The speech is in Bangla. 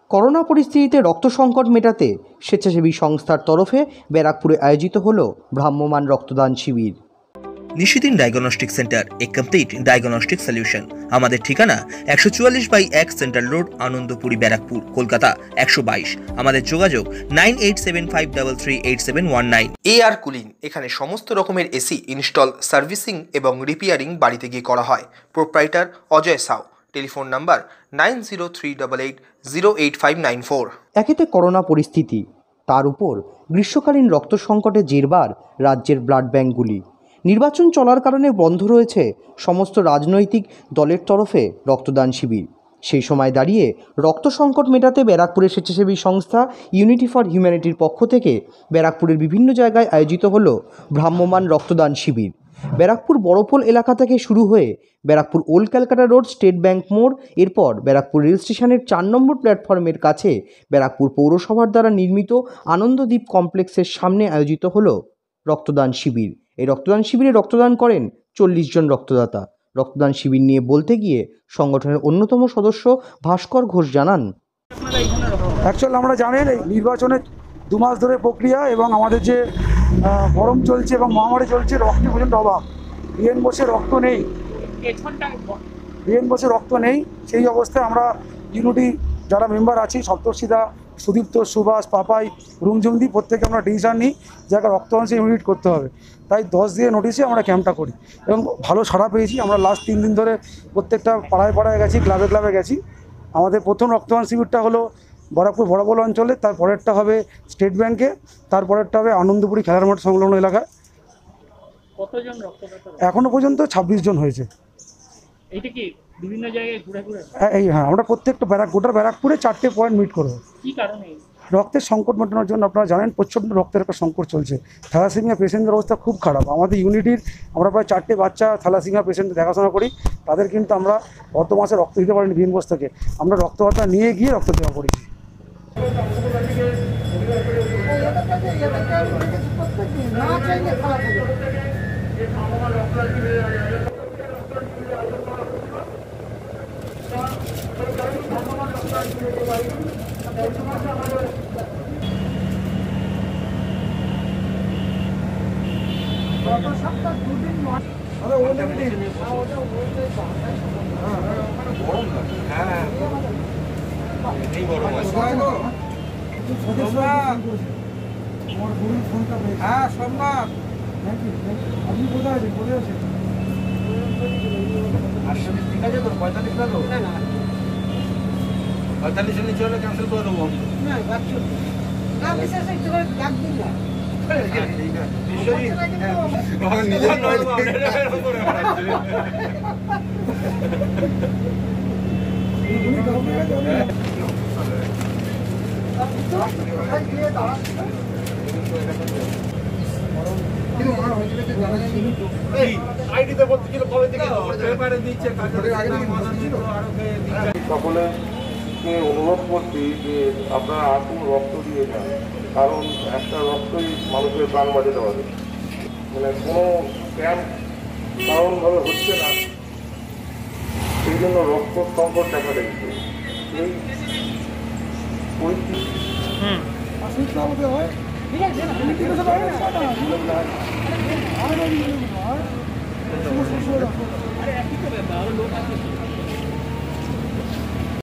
করোনা পরিস্থিতিতে রক্ত সংকট মেটাতে স্বেচ্ছাসেবী সংস্থার তরফে ব্যারাকপুরে আয়োজিত হলো ভ্রাম্যমাণ রক্তদান শিবির। Nishidin diagnostic centre, a complete diagnostic solution. আমাদের ঠিকানা 144/1 সেন্ট্রাল রোড, আনন্দপুরি, ব্যারাকপুর, কলকাতা 122। আমাদের যোগাযোগ 9875338719। AR কুলিং, এখানে সমস্ত রকমের এসি ইনস্টল, সার্ভিসিং এবং রিপেয়ারিং বাড়িতে গিয়ে করা হয়। Proprietor Ajay Shaw. Telephone number 903888088594। একেতে করোনা পরিস্থিতি, তার উপর গ্রীষ্মকালীন রক্ত সংকটে জেরবার রাজ্যের ব্লাড ব্যাঙ্কগুলি। নির্বাচন চলার কারণে বন্ধ রয়েছে সমস্ত রাজনৈতিক দলের তরফে রক্তদান শিবির। সেই সময় দাঁড়িয়ে রক্ত সংকট মেটাতে ব্যারাকপুরের স্বেচ্ছাসেবী সংস্থা ইউনিটি ফর হিউম্যানিটির পক্ষ থেকে ব্যারাকপুরের বিভিন্ন জায়গায় আয়োজিত হলো ভ্রাম্যমাণ রক্তদান শিবির। ব্যারাকপুর বড়পোল এলাকা থেকে শুরু হয়ে Barrackpore old Calcutta road, state bank মোড়, এরপর ব্যারাকপুর রেল স্টেশনের 4 নম্বর প্ল্যাটফর্মের কাছে ব্যারাকপুর পৌরসভার দ্বারা নির্মিত আনন্দদ্বীপ কমপ্লেক্সের সামনে আয়োজিত হলো রক্তদান শিবির। এই রক্তদান শিবিরে রক্তদান করেন 40 জন রক্তদাতা। রক্তদান শিবির নিয়ে বলতে গিয়ে সংগঠনের অন্যতম সদস্য ভাস্কর ঘোষ জানান, অ্যাকচুয়ালি আমরা জানেন এই নির্বাচনের 2 মাস ধরে প্রক্রিয়া এবং আমাদের যে গরম চলছে এবং মহামারী চলছে, রক্তের প্রচণ্ড অভাব। বিএন বসে রক্ত নেই, সেই অবস্থায় আমরা ইউনিটি যারা মেম্বার আছি, সপ্তর্ষিদা, সুদীপ্ত, সুভাষ, পাপাই, রুমজুমদি, প্রত্যেকে আমরা ডিসিশন নিই যে রক্তদান ইউনিট করতে হবে। তাই 10 দিয়ে নোটিশে আমরা ক্যাম্পটা করি এবং ভালো সাড়া পেয়েছি। আমরা লাস্ট 3 দিন ধরে প্রত্যেকটা পাড়ায় গেছি, ক্লাবে গেছি। আমাদের প্রথম রক্তদান শিবিরটা হলো ব্যারাকপুর বড়পোল অঞ্চলে, তারপরেরটা হবে স্টেট ব্যাংকে, তারপরেরটা হবে আনন্দপুরি খেলার মাঠ সংলগ্ন এলাকায়। কতজন রক্তদাতা? এখনো পর্যন্ত 26 জন হয়েছে। এইটা কি বিভিন্ন জায়গায় ঘুরে? হ্যাঁ, আমরা প্রত্যেকটা গোটা ব্যারাকপুরে 4টে পয়েন্ট মিট করবো। কি কারণে? রক্তের সংকট মেটানোর জন্য। আপনারা জানেন প্রচণ্ড রক্তের একটা সংকট চলছে। থ্যালাসেমিয়া পেশেন্টের অবস্থা খুব খারাপ। আমাদের ইউনিটির আমরা প্রায় 4টে বাচ্চা থ্যালাসেমিয়া পেশেন্ট দেখাশোনা করি। তাদের কিন্তু আমরা গত মাসে রক্ত দিতে পারিনি বিএন বোস থেকে। আমরা রক্তদাতা নিয়ে গিয়ে রক্ত দেওয়া করেছি। আপনি কোথায় আছেন? ঠিক আছে তো 45 না তো? না 45 এর নিচে হলে ক্যান্সেল করে দেবো। না বাচ্চা না বিশেষ একটু করে ডাক দিন না। নিজের নয় সকলকে অনুরোধ করছি যে আপনারা আসুন, রক্ত দিয়ে যান। কারণ একটা রক্তই মানুষের প্রাণ বাঁচাতে পারে। মানে কোনো ক্যাম্প কারণভাবে হচ্ছে না, সেই জন্য রক্ত সংকট দেখা দিচ্ছে। এই পরিস্থিতি হয়